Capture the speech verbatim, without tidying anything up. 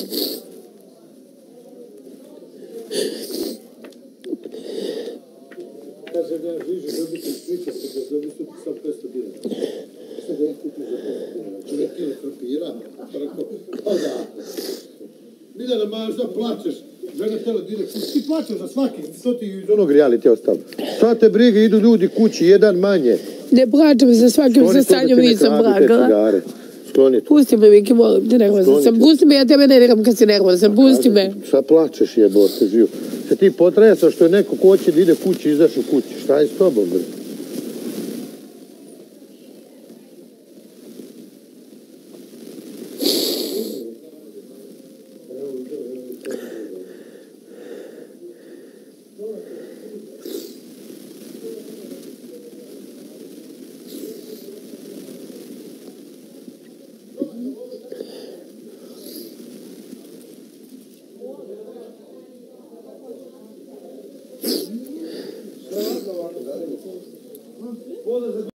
Kaže da ja žižu dobiti sliče se da dobiti su sam petsto dinara. Sad da ih kupiš za petsto dinara. Čovjek kilo krompira, pa rekao, pa da. Miljana, maš da plaćeš, žena tela dine, ti plaćeš za svaki, što ti iz onog reality ostalo. Šta te brige, idu ljudi kući, jedan manje. Ne plaćam za svakim, za Sanjom nisam plakala. Pusti me, Miki, molim te, nervozan sam. Pusti me, ja tebe ne diram kad si nervozan, pusti me. Šta plačeš, jebote, živ? Se ti potresa što je neko ko hoće da ide kući, izaš u kući. Šta je s tobom, bre?